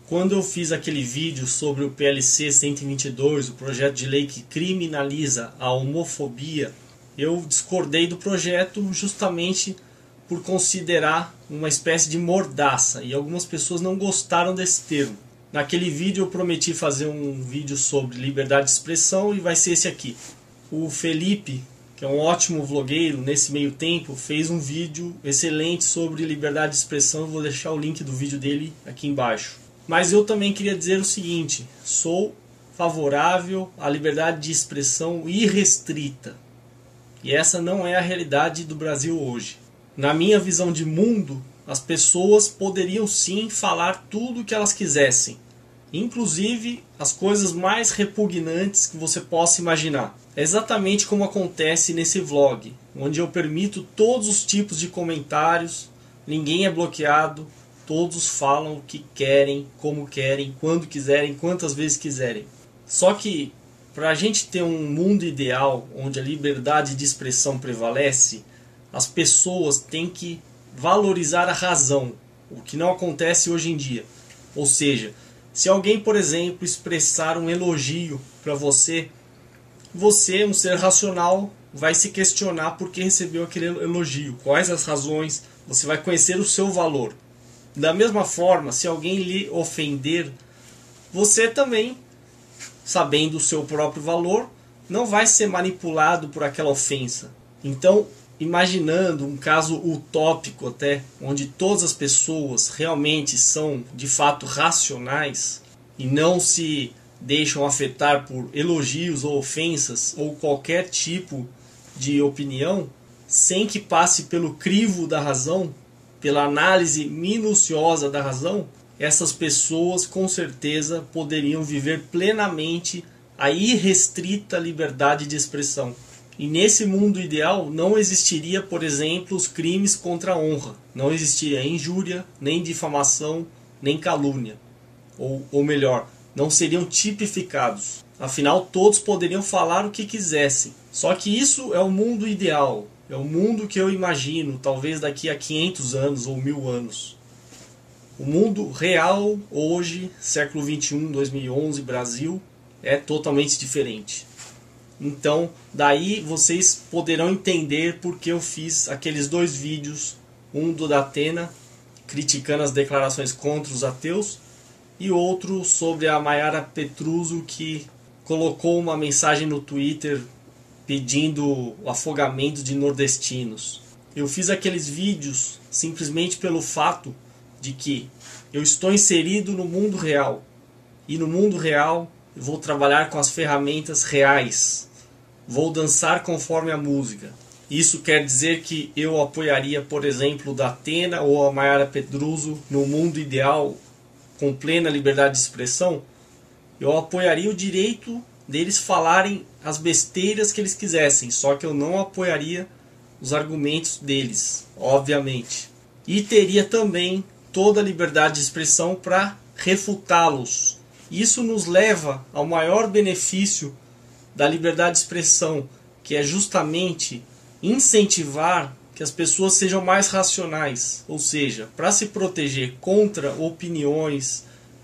Quando eu fiz aquele vídeo sobre o PLC 122, o projeto de lei que criminaliza a homofobia, eu discordei do projeto justamente por considerar uma espécie de mordaça, e algumas pessoas não gostaram desse termo. Naquele vídeo eu prometi fazer um vídeo sobre liberdade de expressão e vai ser esse aqui. O Felipe, que é um ótimo vlogueiro, nesse meio tempo fez um vídeo excelente sobre liberdade de expressão. Eu vou deixar o link do vídeo dele aqui embaixo. Mas eu também queria dizer o seguinte: sou favorável à liberdade de expressão irrestrita. E essa não é a realidade do Brasil hoje. Na minha visão de mundo, as pessoas poderiam sim falar tudo o que elas quisessem, inclusive as coisas mais repugnantes que você possa imaginar. É exatamente como acontece nesse vlog, onde eu permito todos os tipos de comentários, ninguém é bloqueado, todos falam o que querem, como querem, quando quiserem, quantas vezes quiserem. Só que para a gente ter um mundo ideal onde a liberdade de expressão prevalece, as pessoas têm que valorizar a razão, o que não acontece hoje em dia. Ou seja, se alguém, por exemplo, expressar um elogio para você, um ser racional, vai se questionar por que recebeu aquele elogio, quais as razões, você vai conhecer o seu valor. Da mesma forma, se alguém lhe ofender, você também, sabendo o seu próprio valor, não vai ser manipulado por aquela ofensa. Então, imaginando um caso utópico até, onde todas as pessoas realmente são de fato racionais e não se deixam afetar por elogios ou ofensas ou qualquer tipo de opinião, sem que passe pelo crivo da razão, pela análise minuciosa da razão, essas pessoas com certeza poderiam viver plenamente a irrestrita liberdade de expressão. E nesse mundo ideal não existiria, por exemplo, os crimes contra a honra. Não existiria injúria, nem difamação, nem calúnia. Ou melhor, não seriam tipificados. Afinal, todos poderiam falar o que quisessem. Só que isso é o mundo ideal. É o mundo que eu imagino, talvez daqui a 500 anos ou 1000 anos. O mundo real, hoje, século 21, 2011, Brasil, é totalmente diferente. Então, daí vocês poderão entender porque eu fiz aqueles dois vídeos, um do Datena, criticando as declarações contra os ateus, e outro sobre a Mayara Petruzzo, que colocou uma mensagem no Twitter pedindo o afogamento de nordestinos. Eu fiz aqueles vídeos simplesmente pelo fato de que eu estou inserido no mundo real. E no mundo real eu vou trabalhar com as ferramentas reais. Vou dançar conforme a música. Isso quer dizer que eu apoiaria, por exemplo, o Datena ou a Mayara Petruzzo no mundo ideal, com plena liberdade de expressão? Eu apoiaria o direito deles falarem as besteiras que eles quisessem, só que eu não apoiaria os argumentos deles, obviamente. E teria também toda a liberdade de expressão para refutá-los. Isso nos leva ao maior benefício da liberdade de expressão, que é justamente incentivar que as pessoas sejam mais racionais. Ou seja, para se proteger contra opiniões,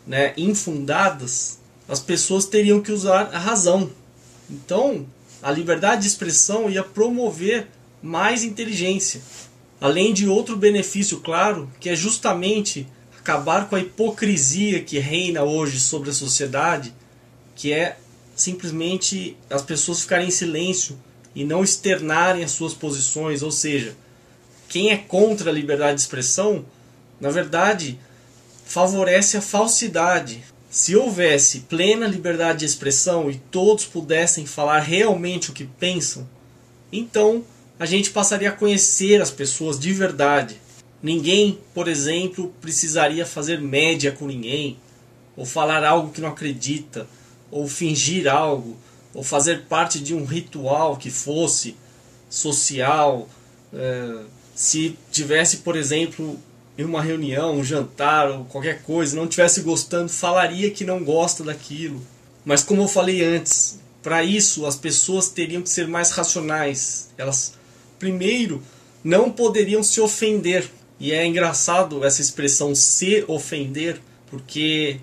infundadas, as pessoas teriam que usar a razão. Então, a liberdade de expressão ia promover mais inteligência. Além de outro benefício, claro, que é justamente acabar com a hipocrisia que reina hoje sobre a sociedade, que é simplesmente as pessoas ficarem em silêncio e não externarem as suas posições. Ou seja, quem é contra a liberdade de expressão, na verdade, favorece a falsidade. Se houvesse plena liberdade de expressão e todos pudessem falar realmente o que pensam, então a gente passaria a conhecer as pessoas de verdade. Ninguém, por exemplo, precisaria fazer média com ninguém, ou falar algo que não acredita, ou fingir algo, ou fazer parte de um ritual que fosse social. Se tivesse, por exemplo, em uma reunião, um jantar ou qualquer coisa, não estivesse gostando, falaria que não gosta daquilo. Mas como eu falei antes, para isso as pessoas teriam que ser mais racionais. Elas, primeiro, não poderiam se ofender. E é engraçado essa expressão se ofender, porque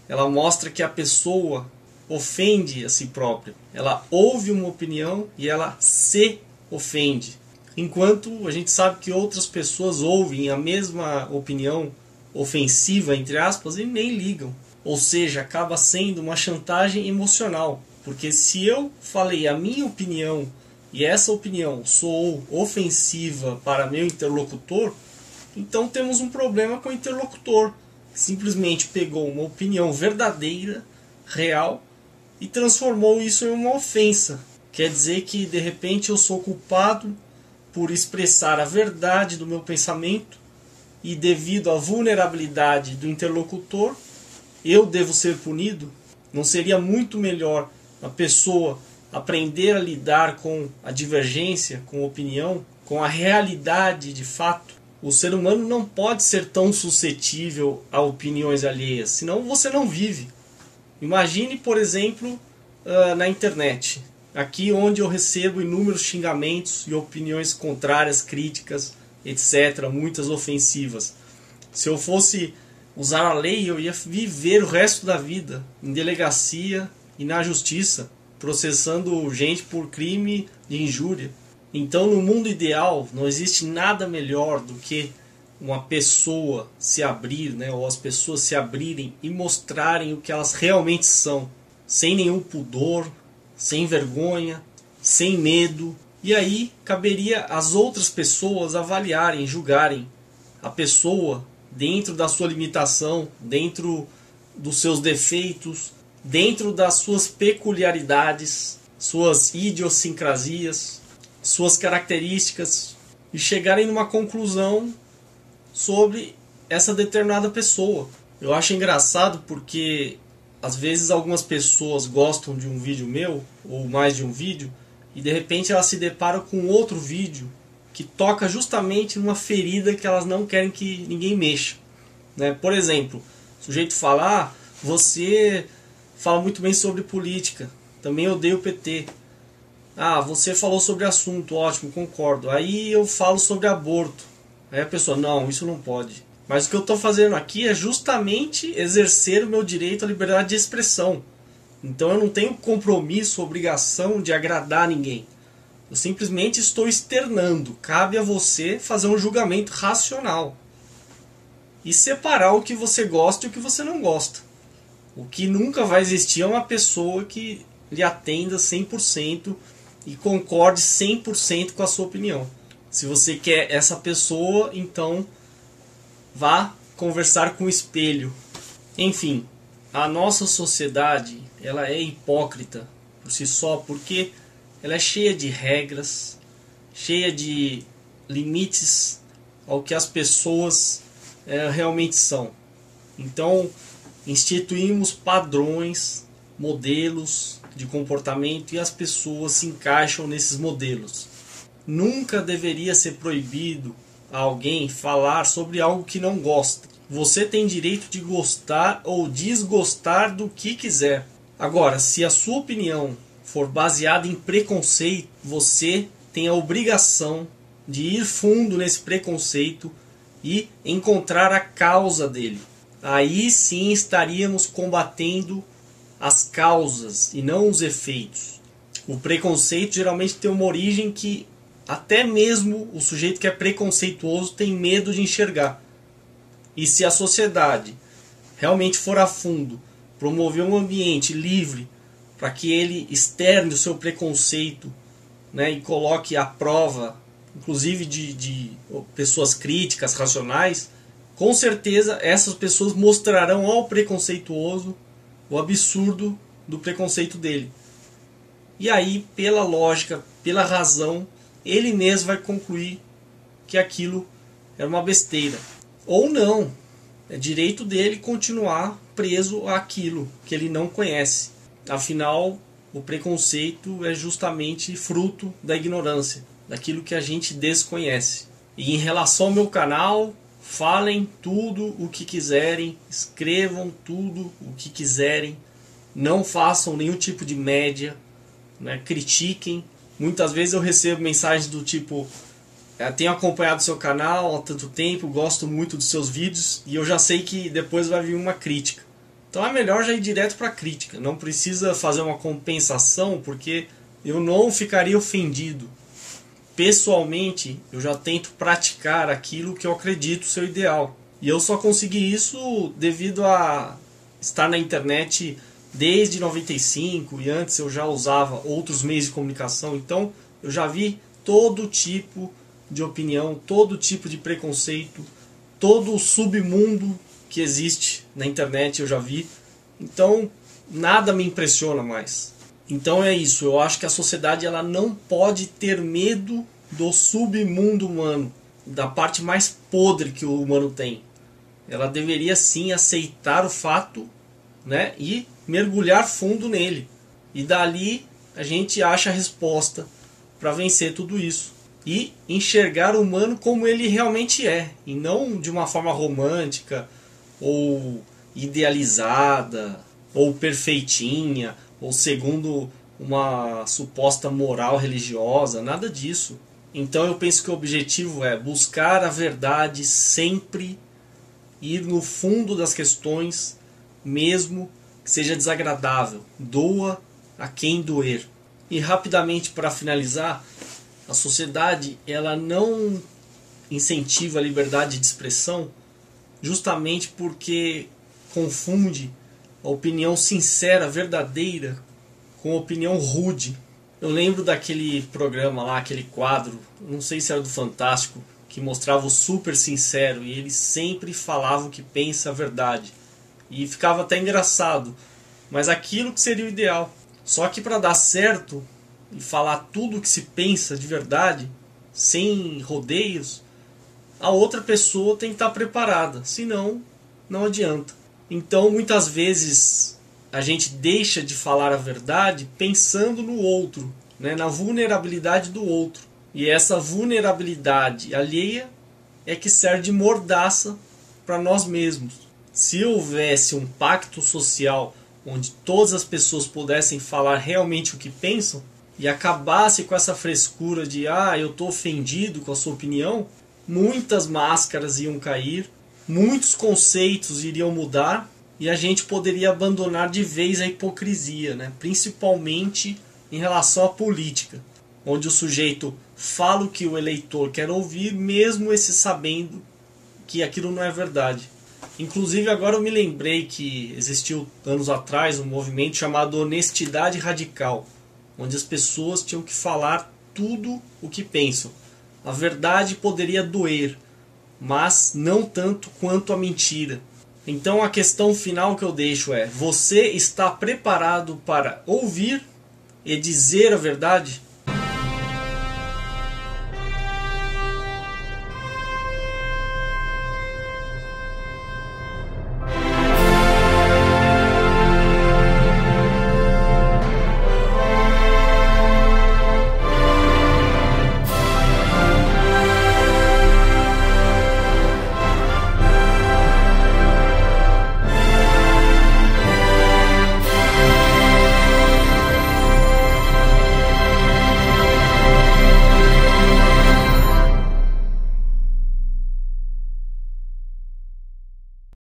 ela mostra que a pessoa ofende a si própria. Ela ouve uma opinião e ela se ofende. Enquanto a gente sabe que outras pessoas ouvem a mesma opinião ofensiva, entre aspas, e nem ligam. Ou seja, acaba sendo uma chantagem emocional. Porque se eu falei a minha opinião e essa opinião soou ofensiva para meu interlocutor, então temos um problema com o interlocutor. Simplesmente pegou uma opinião verdadeira, real, e transformou isso em uma ofensa. Quer dizer que de repente eu sou culpado por expressar a verdade do meu pensamento e devido à vulnerabilidade do interlocutor, eu devo ser punido? Não seria muito melhor a pessoa aprender a lidar com a divergência, com a opinião, com a realidade de fato? O ser humano não pode ser tão suscetível a opiniões alheias, senão você não vive. Imagine, por exemplo, na internet, aqui onde eu recebo inúmeros xingamentos e opiniões contrárias, críticas, etc., muitas ofensivas. Se eu fosse usar a lei, eu ia viver o resto da vida em delegacia e na justiça, processando gente por crime de injúria. Então, no mundo ideal, não existe nada melhor do que uma pessoa se abrir, ou as pessoas se abrirem e mostrarem o que elas realmente são, sem nenhum pudor, sem vergonha, sem medo. E aí caberia às outras pessoas avaliarem, julgarem a pessoa dentro da sua limitação, dentro dos seus defeitos, dentro das suas peculiaridades, suas idiosincrasias, suas características, e chegarem numa conclusão sobre essa determinada pessoa. Eu acho engraçado porque às vezes algumas pessoas gostam de um vídeo meu, ou mais de um vídeo, e de repente elas se deparam com outro vídeo que toca justamente numa ferida que elas não querem que ninguém mexa. Por exemplo, o sujeito fala: você fala muito bem sobre política, também odeio o PT. Você falou sobre assunto, ótimo, concordo. Aí eu falo sobre aborto. Aí a pessoa: não, isso não pode. Mas o que eu estou fazendo aqui é justamente exercer o meu direito à liberdade de expressão. Então eu não tenho compromisso, obrigação de agradar ninguém. Eu simplesmente estou externando. Cabe a você fazer um julgamento racional e separar o que você gosta e o que você não gosta. O que nunca vai existir é uma pessoa que lhe atenda 100% e concorde 100% com a sua opinião. Se você quer essa pessoa, então vá conversar com o espelho. Enfim, a nossa sociedade, ela é hipócrita por si só, porque ela é cheia de regras, cheia de limites ao que as pessoas realmente são. Então, instituímos padrões, modelos de comportamento e as pessoas se encaixam nesses modelos. Nunca deveria ser proibido a alguém falar sobre algo que não gosta. Você tem direito de gostar ou desgostar do que quiser. Agora, se a sua opinião for baseada em preconceito, você tem a obrigação de ir fundo nesse preconceito e encontrar a causa dele. Aí sim estaríamos combatendo as causas e não os efeitos. O preconceito geralmente tem uma origem que até mesmo o sujeito que é preconceituoso tem medo de enxergar. E se a sociedade realmente for a fundo, promover um ambiente livre para que ele externe o seu preconceito, e coloque à prova, inclusive de pessoas críticas, racionais, com certeza essas pessoas mostrarão ao preconceituoso o absurdo do preconceito dele. E aí, pela lógica, pela razão, ele mesmo vai concluir que aquilo é uma besteira. Ou não, é direito dele continuar preso àquilo que ele não conhece. Afinal, o preconceito é justamente fruto da ignorância, daquilo que a gente desconhece. E em relação ao meu canal, falem tudo o que quiserem, escrevam tudo o que quiserem, não façam nenhum tipo de média, critiquem. Muitas vezes eu recebo mensagens do tipo: tenho acompanhado seu canal há tanto tempo, gosto muito dos seus vídeos, e eu já sei que depois vai vir uma crítica. Então é melhor já ir direto para a crítica, não precisa fazer uma compensação, porque eu não ficaria ofendido. Pessoalmente, eu já tento praticar aquilo que eu acredito ser o ideal. E eu só consegui isso devido a estar na internet desde 95, e antes eu já usava outros meios de comunicação, então eu já vi todo tipo de opinião, todo tipo de preconceito, todo o submundo que existe na internet eu já vi. Então nada me impressiona mais. Então é isso, eu acho que a sociedade ela não pode ter medo do submundo humano, da parte mais podre que o humano tem. Ela deveria sim aceitar o fato, né, e mergulhar fundo nele. E dali a gente acha a resposta para vencer tudo isso. E enxergar o humano como ele realmente é, e não de uma forma romântica, ou idealizada, ou perfeitinha, ou segundo uma suposta moral religiosa, nada disso. Então eu penso que o objetivo é buscar a verdade sempre, ir no fundo das questões, mesmo que seja desagradável, doa a quem doer. E rapidamente para finalizar, a sociedade ela não incentiva a liberdade de expressão justamente porque confunde a opinião sincera, verdadeira, com opinião rude. Eu lembro daquele programa lá, aquele quadro, não sei se era do Fantástico, que mostrava o super sincero e ele sempre falava o que pensa a verdade. E ficava até engraçado, mas aquilo que seria o ideal. Só que para dar certo e falar tudo o que se pensa de verdade, sem rodeios, a outra pessoa tem que estar preparada, senão não adianta. Então muitas vezes a gente deixa de falar a verdade pensando no outro, né, na vulnerabilidade do outro. E essa vulnerabilidade alheia é que serve de mordaça para nós mesmos. Se houvesse um pacto social onde todas as pessoas pudessem falar realmente o que pensam e acabasse com essa frescura de eu estou ofendido com a sua opinião, muitas máscaras iam cair, muitos conceitos iriam mudar e a gente poderia abandonar de vez a hipocrisia, né? Principalmente em relação à política, onde o sujeito fala o que o eleitor quer ouvir, mesmo esse sabendo que aquilo não é verdade. Inclusive agora eu me lembrei que existiu anos atrás um movimento chamado Honestidade Radical, onde as pessoas tinham que falar tudo o que pensam. A verdade poderia doer, mas não tanto quanto a mentira. Então a questão final que eu deixo é: você está preparado para ouvir e dizer a verdade?